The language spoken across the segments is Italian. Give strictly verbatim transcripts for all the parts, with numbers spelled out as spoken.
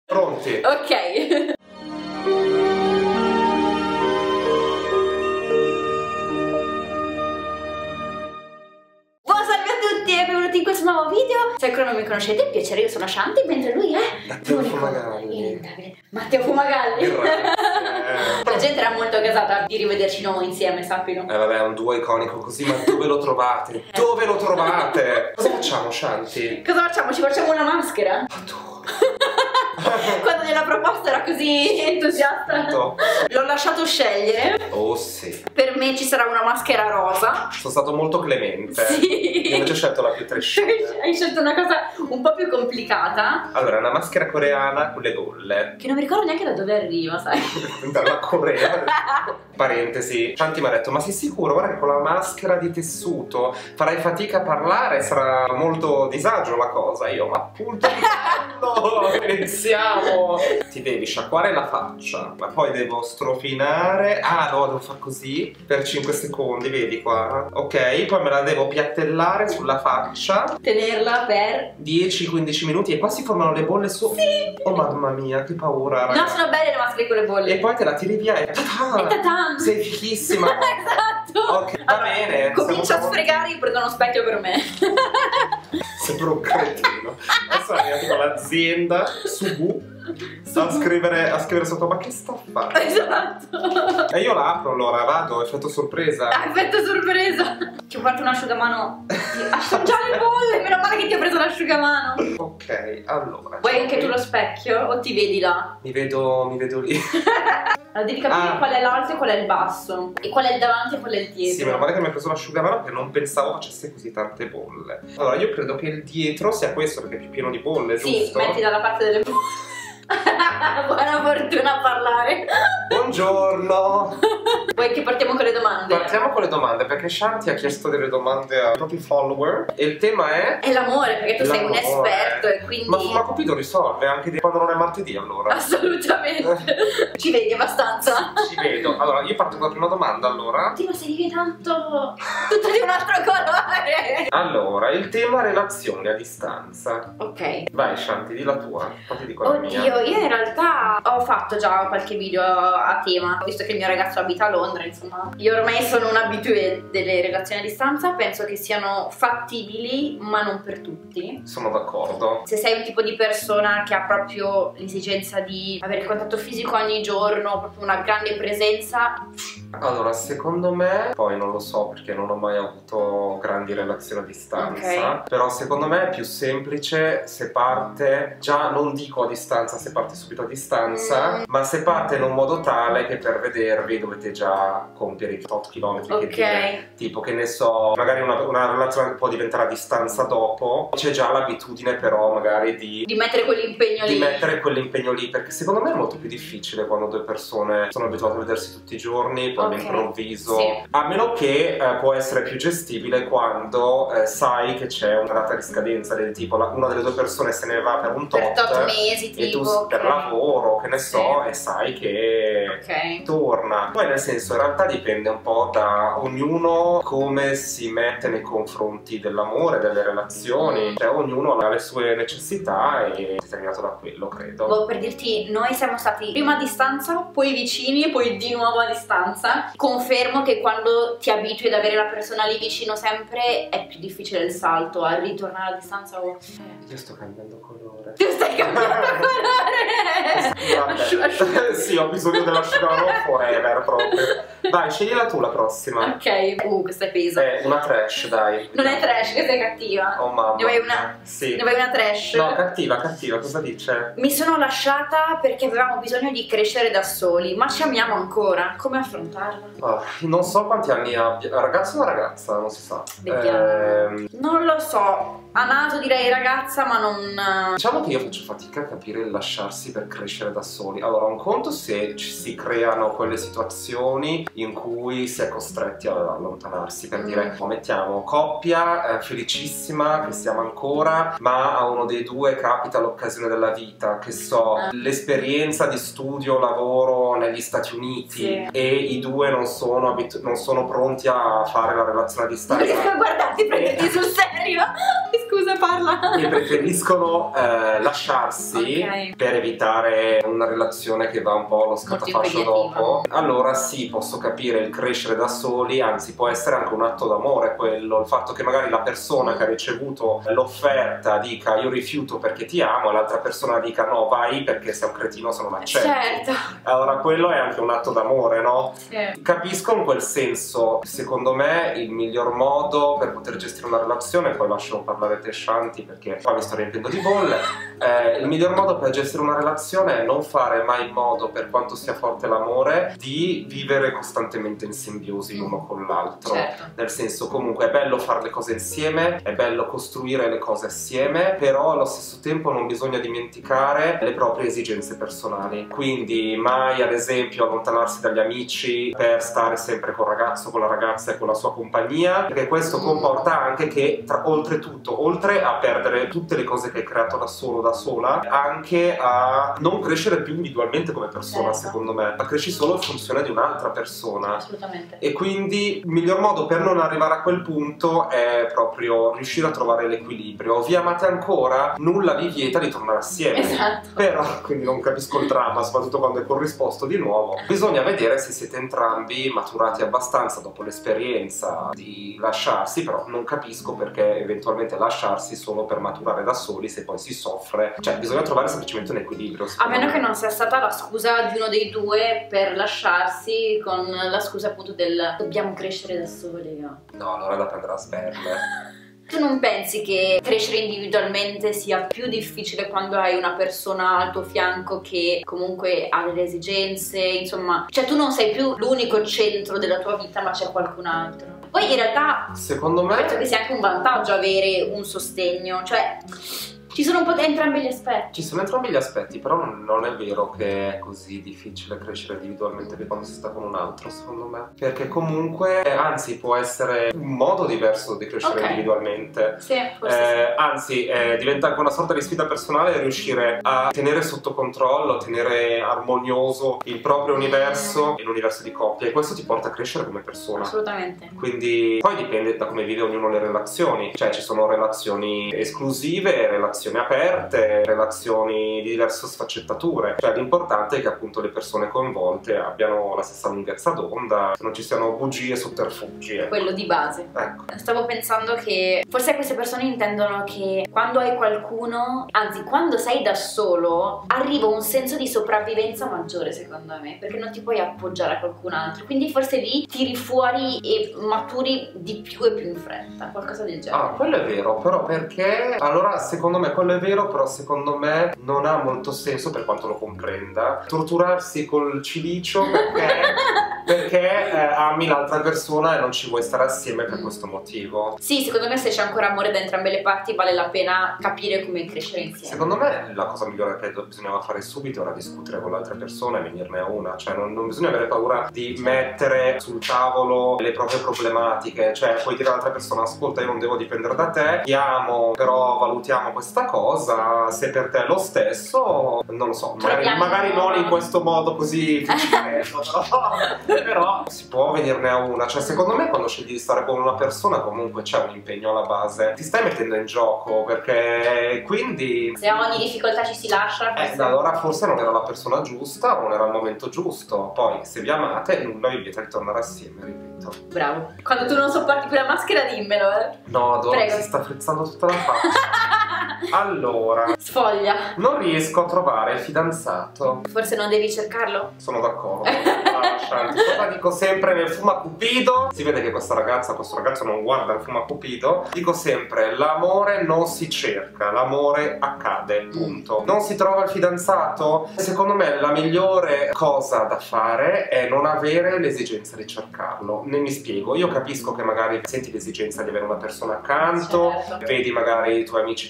Pronti? Ok. In questo nuovo video, se ancora non mi conoscete, è piacere, io sono Shanti, mentre lui è Matteo Fumagalli. Matteo Fumagalli. Grazie. La gente era molto gasata di rivederci noi insieme, sappilo. Eh vabbè, è un duo iconico così, ma dove lo trovate? Dove lo trovate? Cosa facciamo, Shanti? Cosa facciamo? Ci facciamo una maschera? Adoro. Quando gliela proposta era così entusiasta. L'ho lasciato scegliere. Oh sì. Per me ci sarà una maschera rosa. Sono stato molto clemente. Sì. Io invece ho scelto la più trascina. Hai scelto una cosa un po' più complicata. Allora, una maschera coreana con le bolle. Che non mi ricordo neanche da dove arriva, sai? Dalla Corea. Parentesi, Shanti mi ha detto: ma sei sicuro? Guarda che con la maschera di tessuto farai fatica a parlare, sarà molto disagio la cosa. Io, ma appunto, no, iniziamo. Ti devi sciacquare la faccia, ma poi devo strofinare. Ah no, devo fare così per cinque secondi, vedi qua. Ok, poi me la devo piattellare sulla faccia. Tenerla per dieci quindici minuti e qua si formano le bolle su. Sì. Oh mamma mia, che paura, ragazzi. No, sono belle le maschere con le bolle. E poi te la tiri via e ta-ta! E ta-ta! Sei fichissima. Esatto. Ok, va allora, bene. comincia siamo... a sfregare, io prendo uno specchio per me. Sembra un cretino. Adesso arriva con l'azienda Subu a scrivere, a scrivere sotto: ma che sta a fare? Esatto. E io la apro allora, vado, effetto sorpresa. Ah, effetto sorpresa. Ci porto un asciugamano. Asciuga già le bolle, meno male che ti ho preso l'asciugamano. Ok, allora. Vuoi anche tu lo specchio o ti vedi là? Mi vedo, mi vedo lì. Allora devi capire ah. qual è l'alto e qual è il basso. E qual è il davanti e qual è il dietro. Sì, meno male che mi hai preso l'asciugamano perché non pensavo facesse così tante bolle. Allora io credo che il dietro sia questo perché è più pieno di bolle, sì, giusto? Sì, metti dalla parte delle bolle. Buona fortuna a parlare. Buongiorno. Vuoi che partiamo con le domande? Partiamo con le domande perché Shanti ha chiesto delle domande ai propri follower e il tema è... È l'amore, perché tu sei un esperto e quindi... Ma Fumacupido risolve anche di quando non è martedì, allora. Assolutamente. Ci vedi abbastanza? Ci vedo. Allora io parto con la prima domanda, allora. Sì, ma sei tanto... tutto di un altro colore. Allora, il tema relazioni a distanza. Ok. Vai Shanti, di la tua, poi ti dico la mia. Oddio, io in realtà ho fatto già qualche video a tema, visto che il mio ragazzo abita a Londra, insomma. Io ormai sono un abitué delle relazioni a distanza, penso che siano fattibili, ma non per tutti. Sono d'accordo. Se sei un tipo di persona che ha proprio l'esigenza di avere contatto fisico ogni giorno, proprio una grande presenza... Allora, secondo me, poi non lo so perché non ho mai avuto grandi relazioni a distanza, okay. Però secondo me è più semplice se parte, già non dico a distanza, se parte subito a distanza, mm. ma se parte in un modo tale che per vedervi dovete già compiere i tot chilometri, okay. Che dire, tipo che ne so, magari una, una relazione può diventare a distanza dopo, c'è già l'abitudine però magari di... Di mettere quell'impegno lì. Di mettere quell'impegno lì, perché secondo me è molto più difficile quando due persone sono abituate a vedersi tutti i giorni, poi okay. All'improvviso, sì. A meno che eh, può essere più gestibile quando eh, sai che c'è una data di scadenza del tipo la, una delle due persone se ne va per un tot, per tot mesi, e tipo, tu okay. Per lavoro, che ne so, sì. E sai che okay. Torna. Poi nel senso in realtà dipende un po' da ognuno come si mette nei confronti dell'amore, delle relazioni, mm. Cioè ognuno ha le sue necessità e è determinato da quello, credo. Boh, per dirti, noi siamo stati prima a distanza, poi vicini e poi di nuovo a distanza. Confermo che quando ti abitui ad avere la persona lì vicino sempre è più difficile il salto a ritornare a distanza o... Io sto cambiando colore. Tu stai cambiando colore! Vabbè. Sì, ho bisogno dell'asciugamano forever proprio. Dai, scegliela tu la prossima. Ok. Uh, questa è pesa. È una trash, dai. Non è trash, questa è cattiva. Oh mamma. Ne vuoi una? Sì. Ne vuoi una trash? No, cattiva, cattiva, cosa dice? Mi sono lasciata perché avevamo bisogno di crescere da soli, ma ci amiamo ancora. Come affrontarla? Oh, non so quanti anni abbia. Ragazzo o una ragazza? Non si sa. Vediamo. Eh... Non lo so. A naso direi ragazza, ma non... Diciamo che io faccio fatica a capire il lasciarsi per crescere da soli. Allora, un conto se ci si creano quelle situazioni in cui si è costretti ad allontanarsi, per mm. dire, mettiamo coppia eh, felicissima che siamo ancora, ma a uno dei due capita l'occasione della vita, che so, eh. l'esperienza di studio, lavoro negli Stati Uniti, sì. E i due non sono, non sono pronti a fare la relazione a distanza. Non riesco a guardarti, prenderti sul serio. Scusa parla. E preferiscono eh, lasciarsi okay. per evitare una relazione che va un po' allo scatafascio dopo. Allora sì, posso capire il crescere da soli, anzi può essere anche un atto d'amore quello, il fatto che magari la persona che ha ricevuto l'offerta dica io rifiuto perché ti amo e l'altra persona dica no, vai perché sei un cretino se non accetti. Certo. Allora quello è anche un atto d'amore, no? Sì. Capisco in quel senso. Secondo me il miglior modo per poter gestire una relazione, poi lascio parlare te Shanti perché poi mi sto riempiendo di bolle, eh, il miglior modo per gestire una relazione è non fare mai in modo, per quanto sia forte l'amore, di vivere costantemente in simbiosi l'uno con l'altro. Certo. Nel senso, comunque è bello fare le cose insieme, è bello costruire le cose assieme, però allo stesso tempo non bisogna dimenticare le proprie esigenze personali. Quindi mai ad esempio allontanarsi dagli amici per stare sempre col ragazzo, con la ragazza e con la sua compagnia, perché questo comporta anche che tra, oltretutto, oltre a perdere tutte le cose che hai creato da solo, da sola, anche a non crescere più individualmente come persona, certo. secondo me, ma cresci solo in funzione di un'altra persona. Assolutamente. E quindi il miglior modo per non arrivare a quel punto è proprio riuscire a trovare l'equilibrio. Vi amate ancora? Nulla vi vieta di tornare assieme. Esatto. Però, quindi non capisco il dramma, soprattutto quando è corrisposto di nuovo. Bisogna vedere se siete entrambi maturati abbastanza dopo l'esperienza di lasciarsi, però non capisco perché eventualmente lasciarsi solo per maturare da soli se poi si soffre. Cioè bisogna trovare semplicemente un equilibrio. A meno me. che non sia stata la scusa di uno dei due per lasciarsi, con la scusa appunto del dobbiamo crescere da soli. No, no allora è da prendere a sberle. Tu non pensi che crescere individualmente sia più difficile quando hai una persona al tuo fianco che comunque ha delle esigenze, insomma, cioè tu non sei più l'unico centro della tua vita ma c'è qualcun altro? Poi in realtà secondo me penso che sia anche un vantaggio avere un sostegno, cioè ci sono un po' entrambi gli aspetti. Ci sono entrambi gli aspetti, però non, non è vero che è così difficile crescere individualmente che quando si sta con un altro, secondo me. Perché comunque, anzi, può essere un modo diverso di crescere okay. individualmente. Sì, forse eh, sì. Anzi, eh, diventa anche una sorta di sfida personale riuscire a tenere sotto controllo, tenere armonioso il proprio universo e l'universo di coppia. E questo ti porta a crescere come persona. Assolutamente. Quindi, poi dipende da come vive ognuno le relazioni. Cioè, ci sono relazioni esclusive, relazioni aperte, relazioni di diverse sfaccettature. Cioè l'importante è che appunto le persone coinvolte abbiano la stessa lunghezza d'onda, che non ci siano bugie e sotterfugi. Ecco. Quello di base. Ecco. Stavo pensando che forse queste persone intendono che quando hai qualcuno, anzi quando sei da solo, arriva un senso di sopravvivenza maggiore secondo me, perché non ti puoi appoggiare a qualcun altro, quindi forse lì tiri fuori e maturi di più e più in fretta, qualcosa del genere. Ah, quello è vero, però perché allora secondo me quello è vero, però secondo me non ha molto senso, per quanto lo comprenda, torturarsi col cilicio perché, perché eh, ami l'altra persona e non ci vuoi stare assieme per questo motivo. Sì, secondo me se c'è ancora amore da entrambe le parti vale la pena capire come crescere insieme. Secondo me la cosa migliore che bisognava fare subito era discutere con l'altra persona e venirne a una, cioè non, non bisogna avere paura di mettere sul tavolo le proprie problematiche, cioè puoi dire all'altra persona ascolta io non devo dipendere da te, ti amo però valutiamo questa cosa, se per te è lo stesso, non lo so, magari, magari non in questo modo così però, però si può venirne a una, cioè secondo me quando scegli di stare con una persona comunque c'è un impegno alla base, ti stai mettendo in gioco perché quindi se a ogni difficoltà ci si lascia forse... eh, allora forse non era la persona giusta o non era il momento giusto, poi se vi amate nulla vi vieta di tornare assieme, ripeto. Bravo, quando tu non sopporti più la maschera dimmelo eh. No, Dora si sta frizzando tutta la faccia. Allora, sfoglia. Non riesco a trovare il fidanzato. Forse non devi cercarlo? Sono d'accordo. Cosa dico sempre nel Fumacupido? Si vede che questa ragazza, questo ragazzo non guarda il Fumacupido. Dico sempre, l'amore non si cerca, l'amore accade, punto. Non si trova il fidanzato? Secondo me la migliore cosa da fare è non avere l'esigenza di cercarlo. Ne mi spiego, io capisco che magari senti l'esigenza di avere una persona accanto, certo. Vedi magari i tuoi amici, tue amiche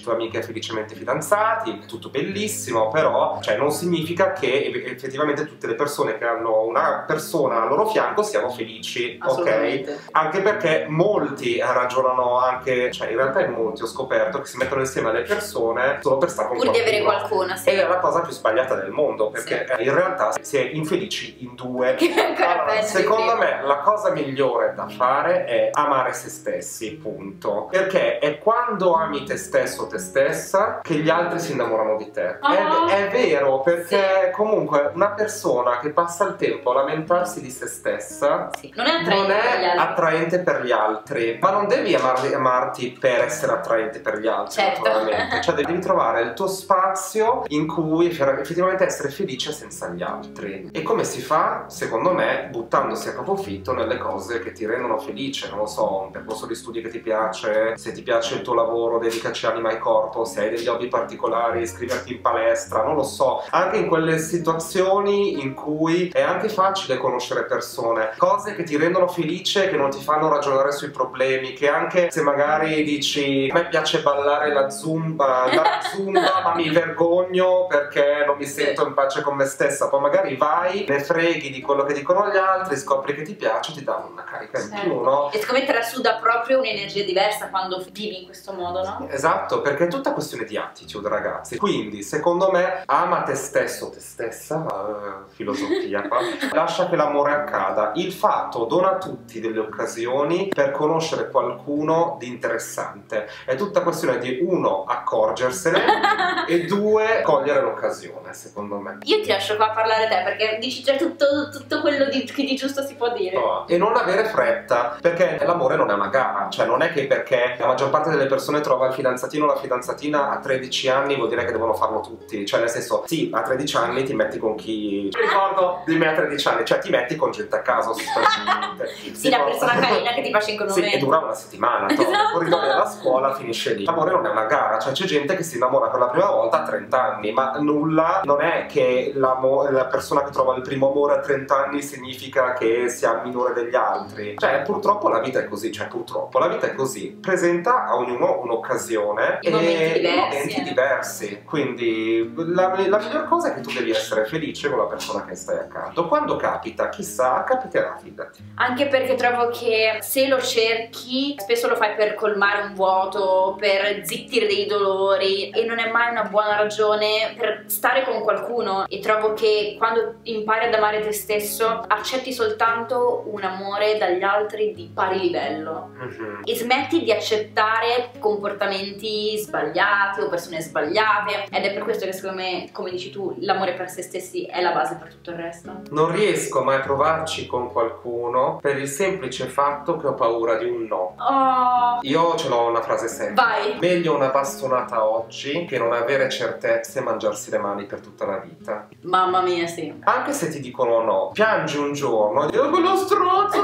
felicemente fidanzati, tutto bellissimo, però cioè, non significa che effettivamente tutte le persone che hanno una persona al loro fianco siano felici, ok? Anche perché molti ragionano anche, cioè in realtà in molti ho scoperto che si mettono insieme alle persone solo per stare con pur qualcuno. di avere qualcuno, sì. Ed è la cosa più sbagliata del mondo, perché sì. in realtà si è infelici in due. Allora, secondo me la cosa migliore da fare è amare se stessi, punto. Perché è quando ami te stesso o te stessa che gli altri si innamorano di te. Oh. È, è vero, perché sì. comunque una persona che passa il tempo a lamentarsi di se stessa sì. non è attraente, non è per, gli attraente per gli altri. Ma non devi amarti, amarti per essere attraente per gli altri, certo. naturalmente. Cioè devi trovare il tuo spazio in cui effettivamente essere felice senza gli altri. E come si fa? Secondo me buttandosi a capofitto nelle cose che ti rendono felice. Non lo so, un percorso di studi che ti piace, se ti piace il tuo lavoro dedicaci anima e corpo, se hai degli hobby particolari iscriverti in palestra, non lo so, anche in quelle situazioni in cui è anche facile conoscere persone, cose che ti rendono felice, che non ti fanno ragionare sui problemi, che anche se magari dici a me piace ballare la zumba, la zumba ma mi vergogno perché non mi sento in pace con me stessa, poi magari vai, ne freghi di quello che dicono gli altri, scopri che ti piace, ti dà una carica in certo. più, no? E secondo me trasuda proprio un'energia diversa quando vivi in questo modo, no? Esatto, perché è tutta questione di attitude, ragazzi. Quindi, secondo me, ama te stesso, te stessa, uh, filosofia qua, lascia che l'amore accada. Il fatto dona a tutti delle occasioni per conoscere qualcuno di interessante. È tutta questione di uno, accorgersene e due, cogliere l'occasione, secondo me. Io ti lascio qua a parlare te, perché dici già tutto, tutto quello di, che di giusto si può dire. Oh, e non avere fretta, perché l'amore non è una gara, cioè non è che perché la maggior parte delle persone trova il fidanzatino o la fidanzatina a tredici anni vuol dire che devono farlo tutti, cioè nel senso, sì, a tredici anni ti metti con chi... Mi ricordo di me a tredici anni, cioè ti metti con gente a caso sostanzialmente. Sì, la persona carina che ti faccia incontrare. Sì, e dura una settimana, esatto. Il corridoio della scuola finisce lì. L'amore non è una gara, cioè c'è gente che si innamora per la prima volta a trenta anni, ma nulla, non è che la, la persona che trova il primo amore a trenta anni significa che sia minore degli altri. Cioè purtroppo la vita è così, cioè purtroppo la vita è così, presenta a ognuno un'occasione e momenti diversi, momenti eh. diversi. Quindi la, la miglior cosa è che tu devi essere felice con la persona che stai accanto. Quando capita, chissà, capiterà, fidati. Anche perché trovo che se lo cerchi spesso lo fai per colmare un vuoto, per zittire dei dolori, e non è mai una buona ragione per stare con qualcuno. E trovo che quando impari ad amare te stesso accetti soltanto un amore dagli altri di pari livello. Mm-hmm. E smetti di accettare comportamenti sbagliati o persone sbagliate, ed è per questo che secondo me, come dici tu, l'amore per se stessi è la base per tutto il resto. Non riesco mai a provarci con qualcuno per il semplice fatto che ho paura di un no. Oh. Io ce l'ho una frase semplice. Vai. Meglio una bastonata oggi che non avere certezze e mangiarsi le mani per tutta la vita. Mamma mia, sì. Anche se ti dicono no, piangi un giorno, Dio quello stronzo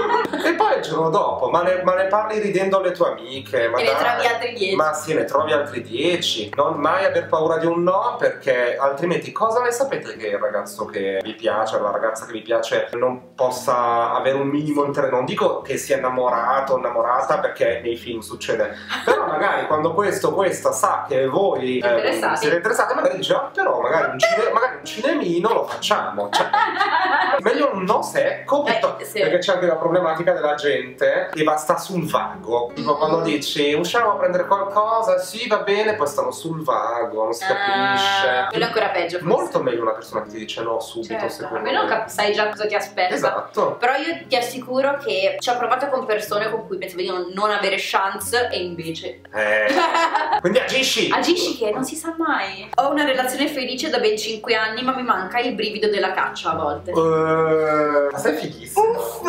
e poi il giorno dopo ma ne, ma ne parli ridendo alle tue amiche, ma e dai, ne trovi altri dieci. Ma sì, ne trovi altri dieci. Non mai aver paura di un no, perché altrimenti cosa ne sapete che il ragazzo che vi piace o la ragazza che vi piace non possa avere un minimo interesse? Non dico che sia innamorato o innamorata, perché nei film succede, però magari quando questo questa sa che voi eh, siete interessati, magari dice ah, però magari un, cine, magari un cinemino lo facciamo, cioè, meglio un no secco, eh, sì. Perché c'è anche la problematica della gente che va, sta sul vago, tipo mm. quando dici usciamo a prendere qualcosa, sì va bene, poi stanno sul vago, non si capisce. Uh, quello è ancora peggio forse. Molto meglio una persona che ti dice no subito, certo, secondo almeno me. sai già cosa ti aspetta. Esatto. Però io ti assicuro che ci ho provato con persone con cui pensavo di non avere chance e invece eh. Quindi agisci! Agisci che non si sa mai. Ho una relazione felice da ben cinque anni, ma mi manca il brivido della caccia a volte. Uh, sei fighissimo. Uff.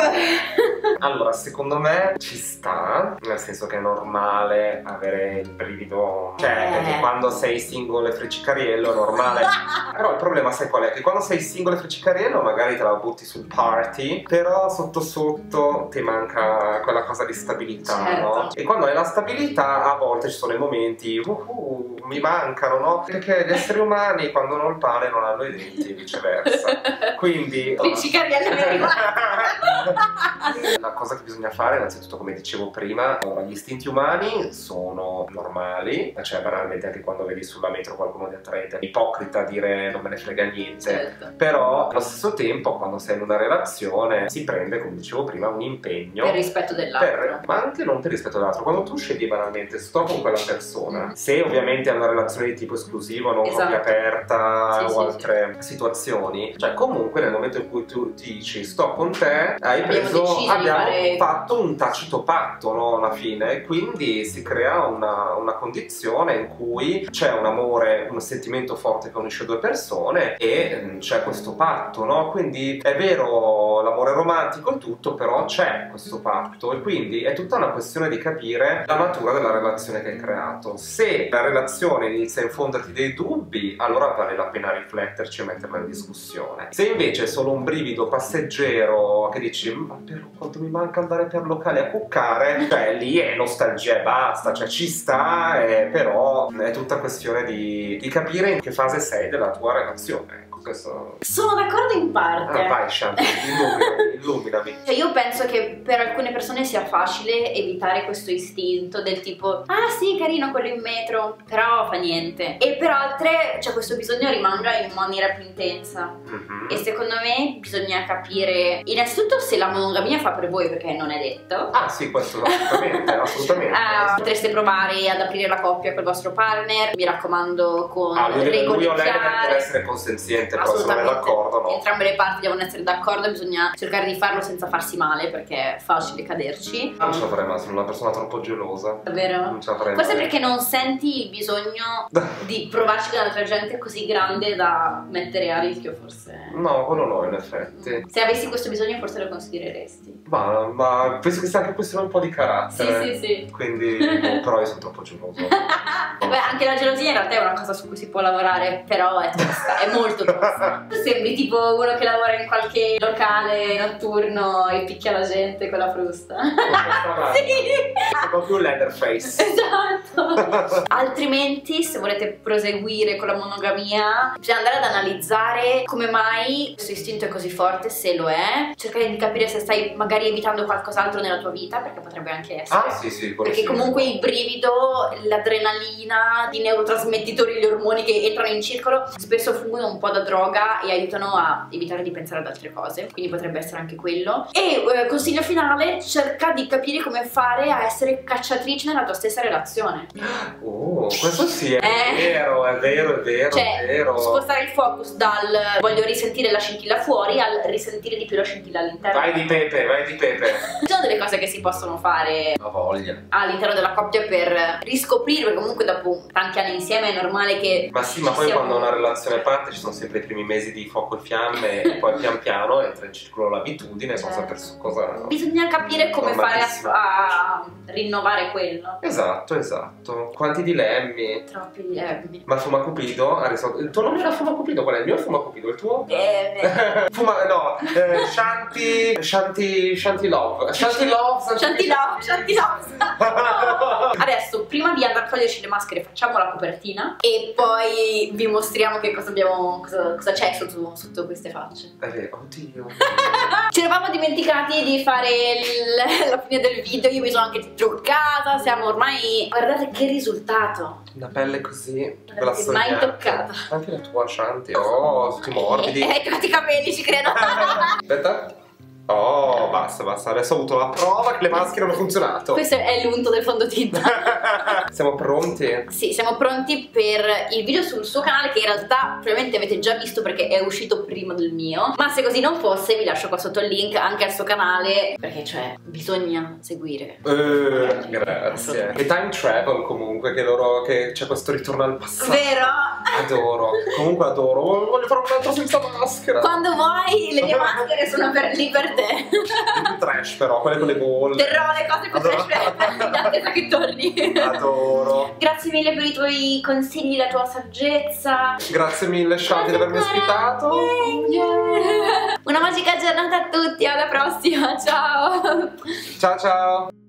Allora, secondo me ci sta, nel senso che è normale avere il brivido, cioè eh. perché quando sei single e freccicariello è normale. Però il problema sai qual è? Che quando sei single e freccicariello magari te la butti sul party, però sotto sotto ti manca quella cosa di stabilità, certo. No? E quando hai la stabilità a volte ci sono i momenti uh, uh, mi mancano, no? Perché gli esseri umani quando non il pane non hanno i denti e viceversa. Quindi Piccicariella mi è rimasta. la cosa che bisogna fare, innanzitutto, come dicevo prima, allora, gli istinti umani sono normali, cioè banalmente anche quando vedi sulla metro qualcuno di attraente, è ipocrita dire non me ne frega niente, Certo. però allo stesso tempo quando sei in una relazione si prende, come dicevo prima, un impegno Per rispetto dell'altro. per, ma anche non per rispetto dell'altro. Quando tu scegli banalmente sto con quella persona, se ovviamente è una relazione di tipo esclusivo, non Esatto. coppia aperta Sì, o sì, altre situazioni, cioè comunque nel momento in cui tu dici sto con te, hai Abbiamo preso, deciso di abbiamo fare- fatto un tacito patto, no, alla fine, e quindi si crea una, una condizione in cui c'è un amore, un sentimento forte che unisce due persone e mm, c'è questo patto, no? Quindi è vero l'amore romantico e tutto, però c'è questo patto e quindi è tutta una questione di capire la natura della relazione che hai creato. Se la relazione inizia a infonderti dei dubbi, allora vale la pena rifletterci e metterla in discussione. Se invece è solo un brivido passeggero che dici ma per quanto mi manca andare per locali a cuccare, cioè lì è nostalgia e basta, cioè ci sta, eh, però è tutta questione di, di capire in che fase sei della tua relazione. Ecco, questo... Sono d'accordo in parte. Ah, vai Shanti, illuminami, illuminami. Cioè io penso che per alcune persone sia facile evitare questo istinto del tipo ah sì carino quello in metro, però fa niente, e per altre cioè questo bisogno rimanga in maniera più intensa. Mm-hmm. E secondo me bisogna capire innanzitutto se la monogamia fa per voi, perché non è detto. Ah sì, questo assolutamente, assolutamente. Uh, potreste provare ad aprire la coppia col vostro partner, mi raccomando, con Ah, lui, deve, regole lui o lei deve chiare. essere consenziente, però se non è Assolutamente. d'accordo no. Entrambe le parti devono essere d'accordo, bisogna cercare di farlo senza farsi male perché è facile caderci. Non ce la farei mai, sono una persona troppo gelosa. Davvero? Non ce la farei Forse mai. perché non senti il bisogno di provarci con altra gente così grande da mettere a rischio, forse. No, quello no, in effetti. Se avessi questo bisogno forse lo considereresti. Ma, ma penso che sia anche questione un po' di carattere. Sì, sì, sì. Quindi, no, però io sono troppo geloso. Beh, anche la gelosia in realtà è una cosa su cui si può lavorare, però è tosta, è molto tosta. Tu sembri tipo uno che lavora in qualche locale notturno e picchia la gente con la frusta. Sì. Sono più Leatherface. Esatto. Altrimenti, se volete proseguire con la monogamia, bisogna andare ad analizzare come mai questo istinto è così forte, se lo è, cercare di capire se stai magari evitando qualcos'altro nella tua vita, perché potrebbe anche essere. Ah sì sì, quello Perché sì. comunque il brivido, l'adrenalina, i neurotrasmettitori, gli ormoni che entrano in circolo spesso fungono un po' da droga e aiutano a evitare di pensare ad altre cose, quindi potrebbe essere anche quello. E eh, consiglio finale, cerca di capire come fare a essere cacciatrice nella tua stessa relazione. Oh, questo sì, è Eh. vero, è vero, è vero, Cioè, è vero. spostare il focus dal voglio risentire la scintilla fuori al risentire di più la scintilla all'interno. Vai di pepe, vai di pepe. Ci sono delle cose che si possono fare La voglia. all'interno della coppia per riscoprire, perché comunque dopo tanti anni insieme è normale che Ma sì, ma ci poi sia quando un- una relazione parte ci sono sempre i primi mesi di fuoco e fiamme e poi pian piano entra in circolo l'abitudine, cosa Certo. per cosa... bisogna capire come fare Normalissimo. a, a rinnovare quello. Esatto, esatto. Quanti dilemmi. Troppi dilemmi. Ma Fuma Cupido ha risolto... Il tuo nome era Fuma Cupido, qual è il mio? Fuma Cupido, il tuo? Eh, Fuma... no, eh, Shanti... Shanti... Shanti Love. Shanti Love... Shanti love, Shanti love. Adesso, prima di andare a toglierci le maschere, facciamo la copertina e poi vi mostriamo che cosa abbiamo, cosa, cosa c'è sotto, sotto queste facce. Eh, beh, oddio. Ci eravamo dimenticati di fare il- la fine del video, io mi sono anche truccata, siamo ormai... Guardate che risultato! Una pelle così... Non l'avete mai toccata. Anche la tua, Shanti. Oh, tutti morbidi. Eh, eh, i capelli, ci credo. Aspetta. Oh, basta, basta. Adesso ho avuto la prova che le maschere hanno funzionato. Questo è l'unto del fondotinta. Siamo pronti? Sì, siamo pronti per il video sul suo canale, che in realtà probabilmente avete già visto perché è uscito prima del mio. Ma se così non fosse, vi lascio qua sotto il link anche al suo canale, perché cioè bisogna seguire. Eh, grazie. E time travel comunque, che loro che c'è questo ritorno al passato. Vero? Adoro. Comunque adoro. Voglio fare un altro senza maschera. Quando vuoi, le mie maschere sono per lì per te. Di più trash però, quelle con le bolle. Terrò le cose più Adoro. trash in attesa che torni. Adoro. Grazie mille per i tuoi consigli, la tua saggezza. Grazie mille Shanti di avermi ospitato. Una magica giornata a tutti, alla prossima, ciao! Ciao ciao.